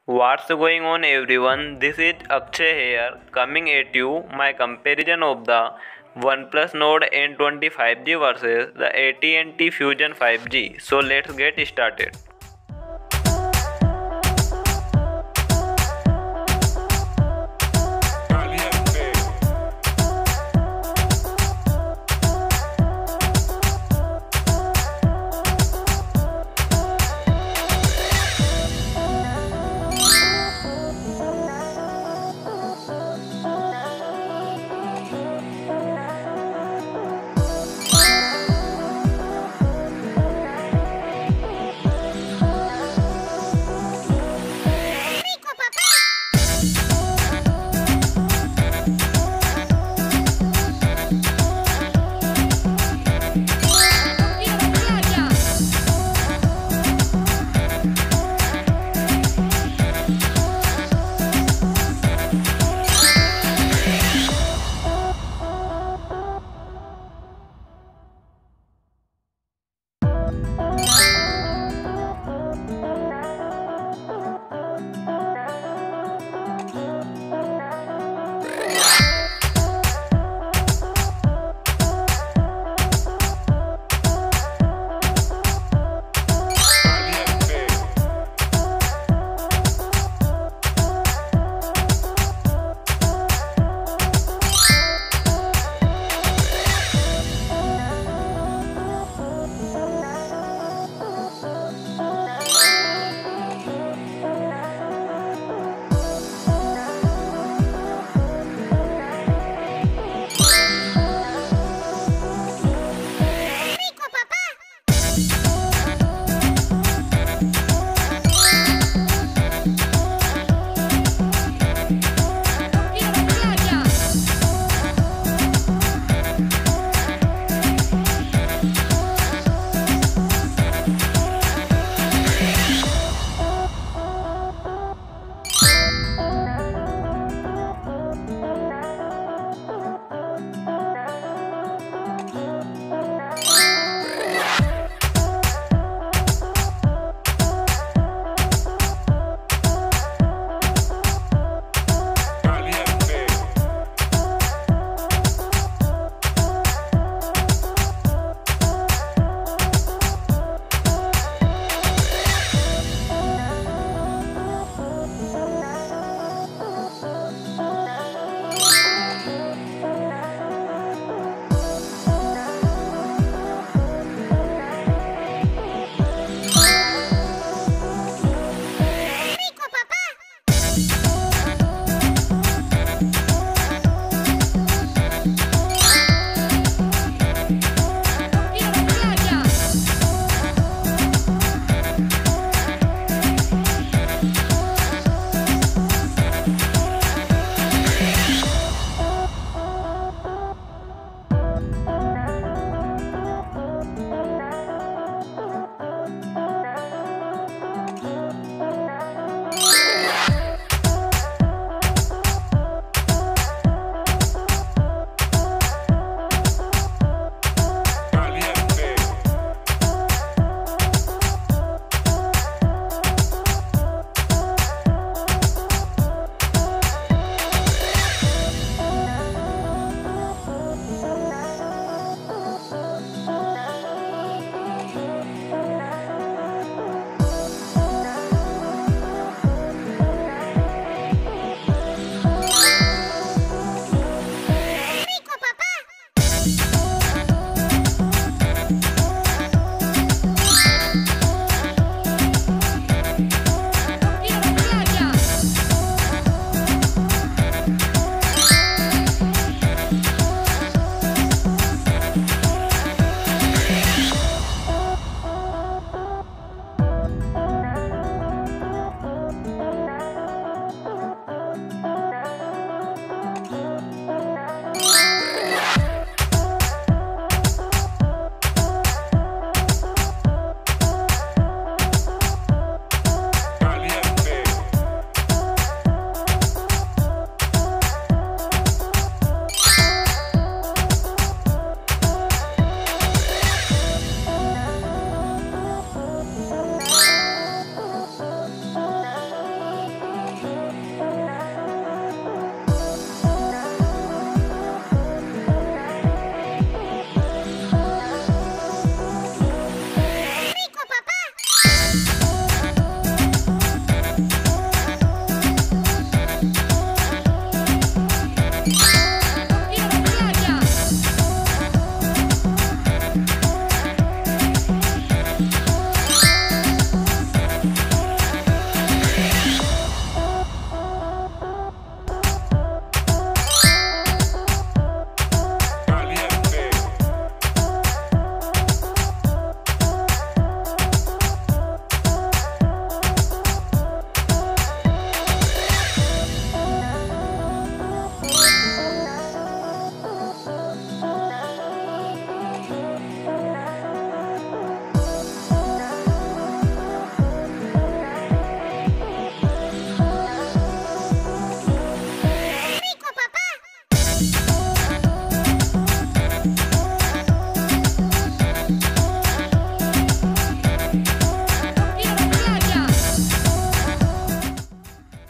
What's going on everyone? This is Akshay here coming at you my comparison of the OnePlus Nord N20 5G versus the AT&T Fusion 5G. So let's get started.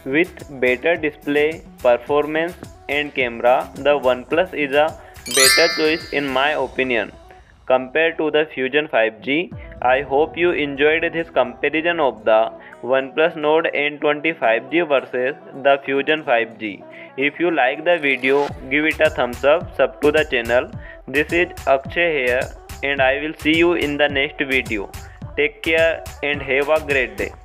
With better display, performance and camera, the OnePlus is a better choice in my opinion compared to the Fusion 5G. I hope you enjoyed this comparison of the OnePlus Nord N20 5G versus the Fusion 5G. If you like the video, give it a thumbs up, sub to the channel. This is Akshay here and I will see you in the next video. Take care and have a great day.